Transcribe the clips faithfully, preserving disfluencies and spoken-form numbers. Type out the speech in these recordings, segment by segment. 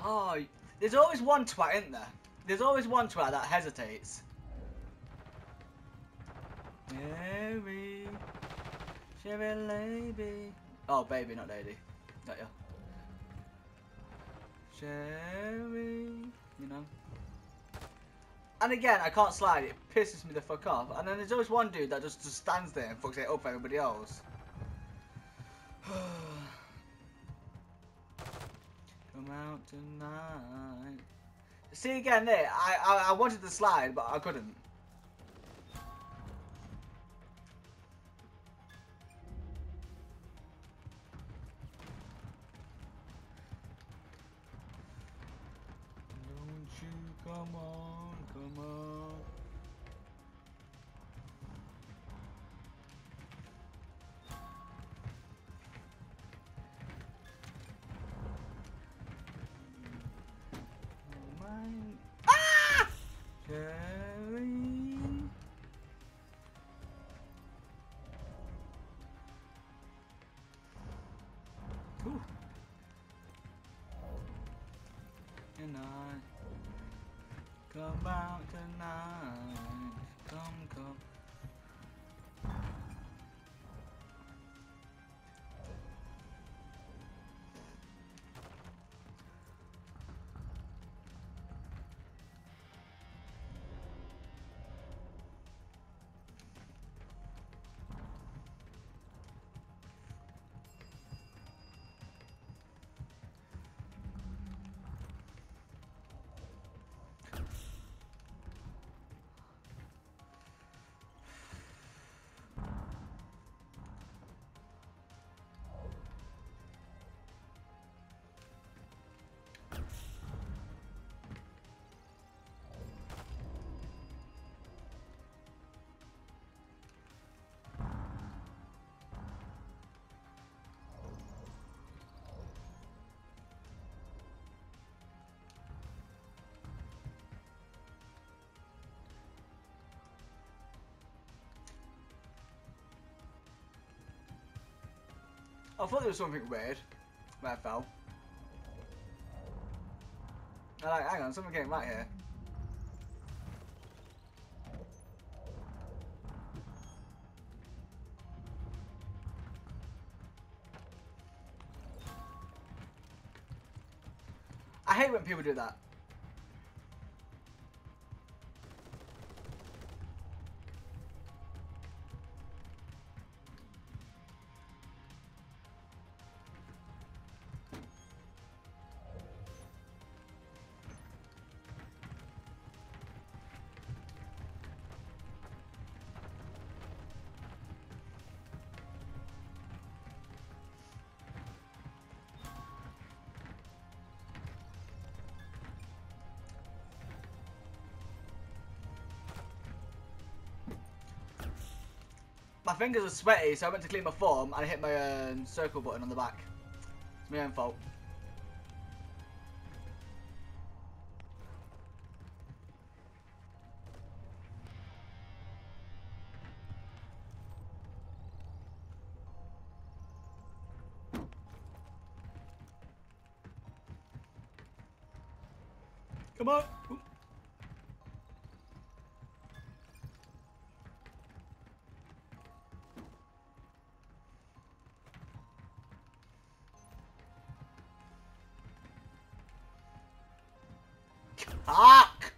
Oh, there's always one twat, isn't there? There's always one twat that hesitates. Mary, Sherry lady. Oh, baby, not lady. Not you. Sherry, you know. And again, I can't slide. It pisses me the fuck off. And then there's always one dude that just, just stands there and fucks it up for everybody else. Come out tonight. See again there. I, I I wanted to slide, but I couldn't. Don't you come on, come on. Ah! Cherry. Ooh. Tonight. Come out tonight. Come, come. I thought there was something weird where I fell. I like, hang on, something came right here. I hate when people do that. My fingers are sweaty, so I went to clean my form and I hit my uh, circle button on the back. It's my own fault. Come on. Ooh. Fuck!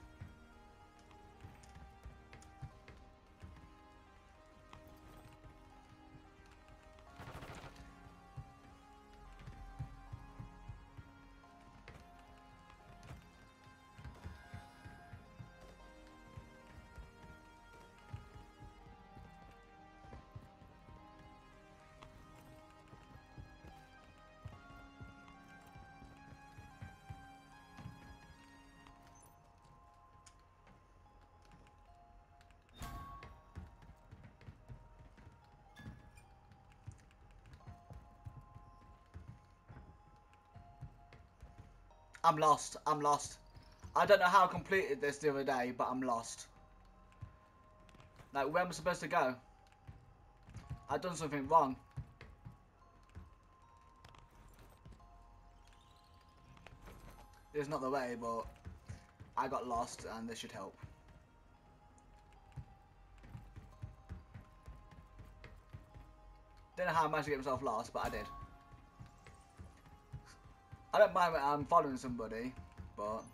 I'm lost. I'm lost. I don't know how I completed this the other day, but I'm lost. Like, where am I supposed to go? I've done something wrong. It's not the way, but I got lost and this should help. Don't know how I managed to get myself lost, but I did. I don't mind when I'm following somebody, but...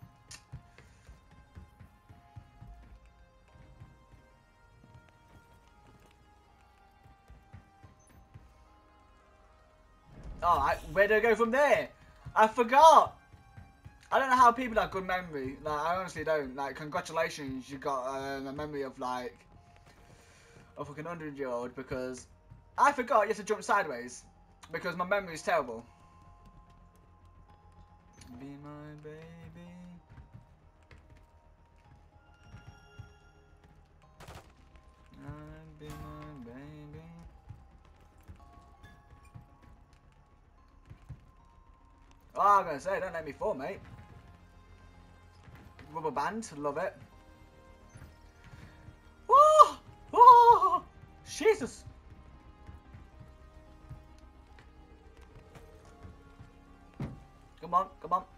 Oh, I, where do I go from there? I forgot! I don't know how people have good memory. Like, I honestly don't. Like, congratulations, you got um, a memory of, like, a fucking hundred year old, because I forgot you have to jump sideways. Because my memory is terrible. Be my baby. I'd be my baby. Oh, I'm gonna say, don't let me fall, mate. Rubber band, love it. Oh, oh, Jesus. Come on, come on.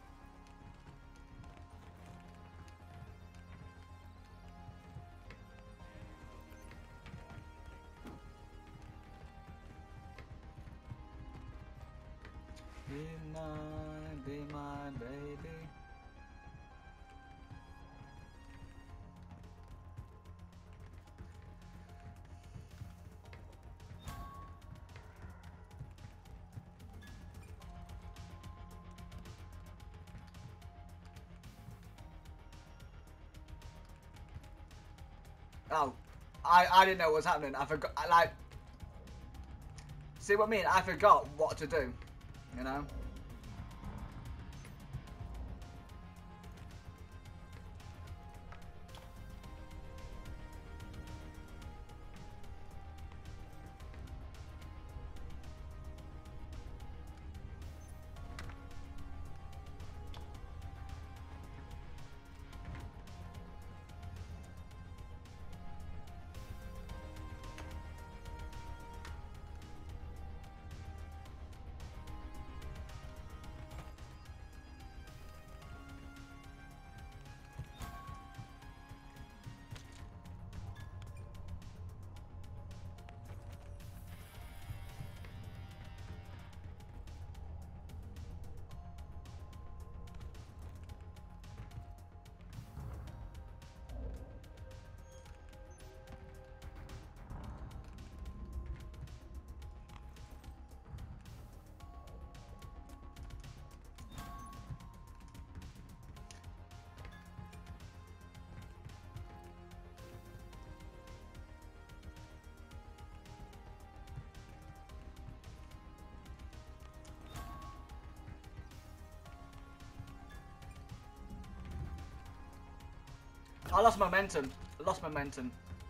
Be my, be my baby. Oh, I, I didn't know what was happening. I forgot, I, like, see what I mean? I forgot what to do, you know? I lost momentum. I lost momentum.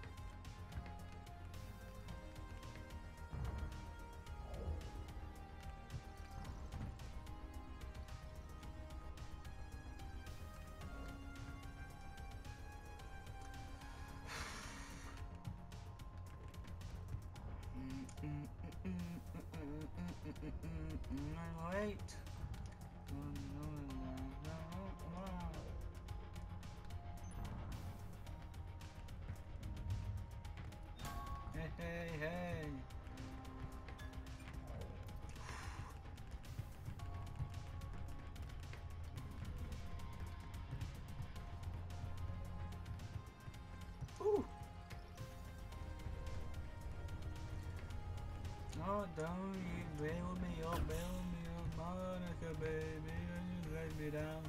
Wait. Hey, hey, hey. Ooh. Oh, don't you bail me up, bail me up, Monica, baby. Don't you drag me down.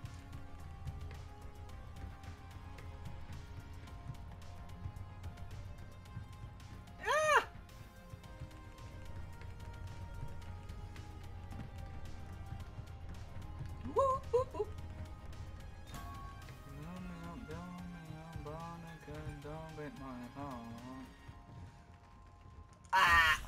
Ah!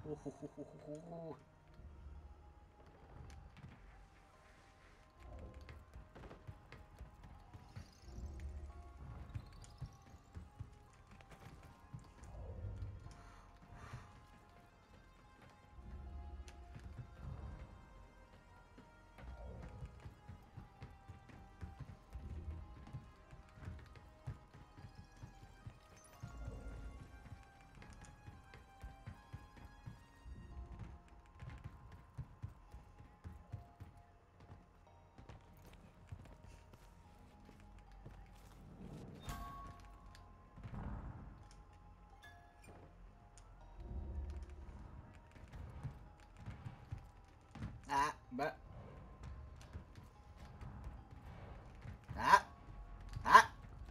Ah, but ah, ah.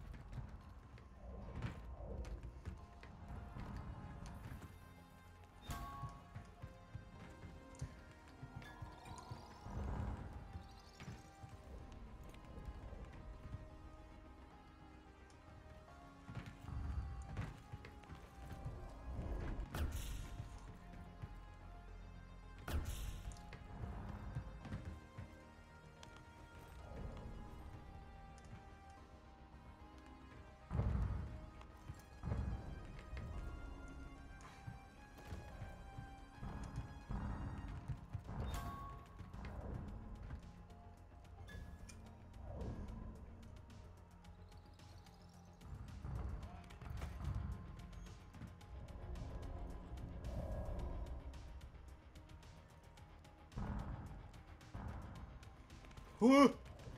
Woo.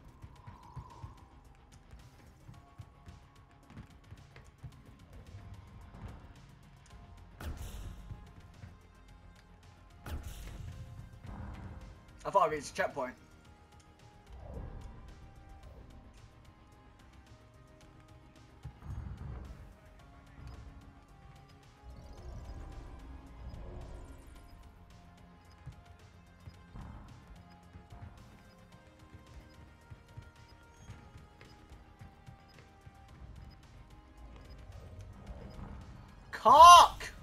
I thought I reached a checkpoint. Cock!